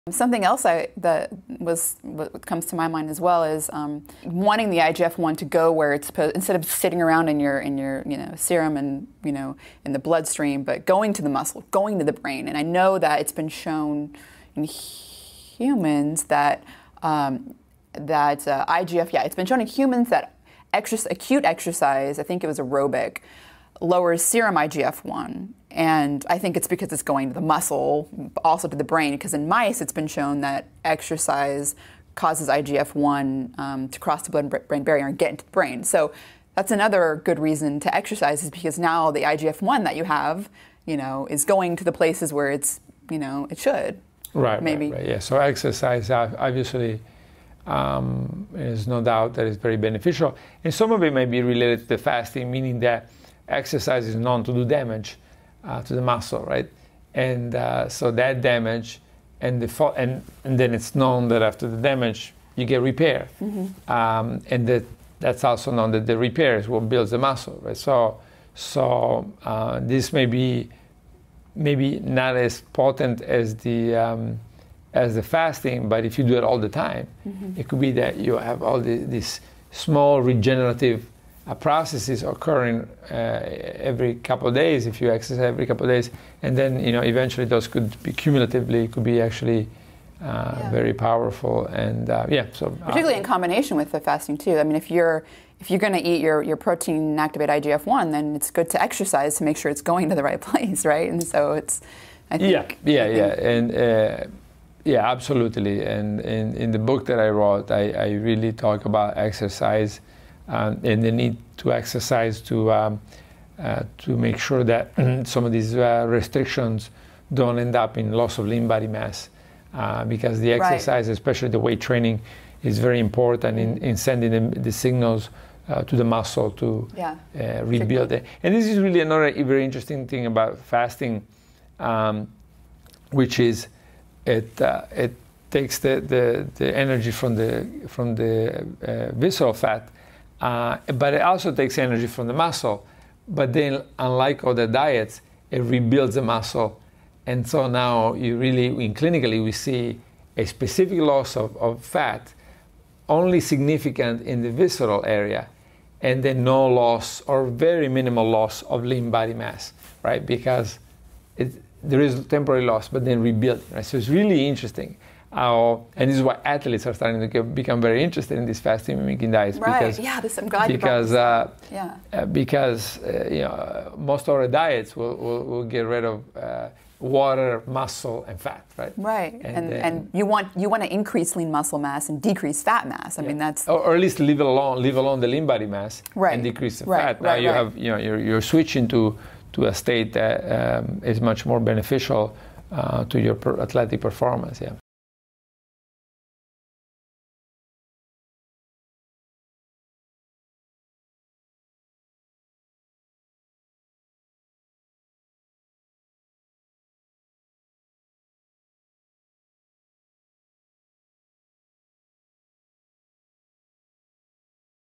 Something else what comes to my mind as well is wanting the IGF-1 to go where it's supposed, instead of sitting around in your serum and in the bloodstream, but going to the muscle, going to the brain. And I know that it's been shown in humans that it's been shown in humans that acute exercise, I think it was aerobic, lowers serum IGF-1. And I think it's because it's going to the muscle, also to the brain, because in mice it's been shown that exercise causes IGF-1 to cross the blood-brain barrier and get into the brain. So that's another good reason to exercise, is because now the IGF-1 that you have, is going to the places where it's, it should. Right, maybe. Right. Yeah, so exercise obviously is no doubt that it's very beneficial. And some of it may be related to the fasting, meaning that exercise is known to do damage to the muscle, right? And so that damage, and then it's known that after the damage you get repair, and that's also known that the repair is what builds the muscle, right? So this may be maybe not as potent as the fasting, but if you do it all the time, it could be that you have all these small regenerative processes occurring every couple of days if you exercise every couple of days, and then eventually those could be cumulatively actually very powerful, and so particularly in combination with the fasting too. I mean, if you're going to eat your protein and activate IGF-1, then it's good to exercise to make sure it's going to the right place, right? And so it's, I think, absolutely. And in the book that I wrote, I really talk about exercise. And the need to exercise to make sure that some of these restrictions don't end up in loss of lean body mass, because the exercise, especially the weight training, is very important in sending the signals to the muscle to rebuild it. And this is really another very interesting thing about fasting, which is it takes the energy from the visceral fat. But it also takes energy from the muscle. But then, unlike other diets, it rebuilds the muscle. And so now clinically, we see a specific loss of fat, only significant in the visceral area, and then no loss or very minimal loss of lean body mass, right? Because there is temporary loss, but then rebuilding, right? So it's really interesting. And this is why athletes are starting to become very interested in these fasting mimicking diets. Right. I'm glad you brought this up. Because most of our diets will get rid of water, muscle, and fat, right? Right. And you want to increase lean muscle mass and decrease fat mass. I mean, that's or at least leave alone the lean body mass and decrease the fat. Now you have you're switching to a state that is much more beneficial to your athletic performance. Yeah.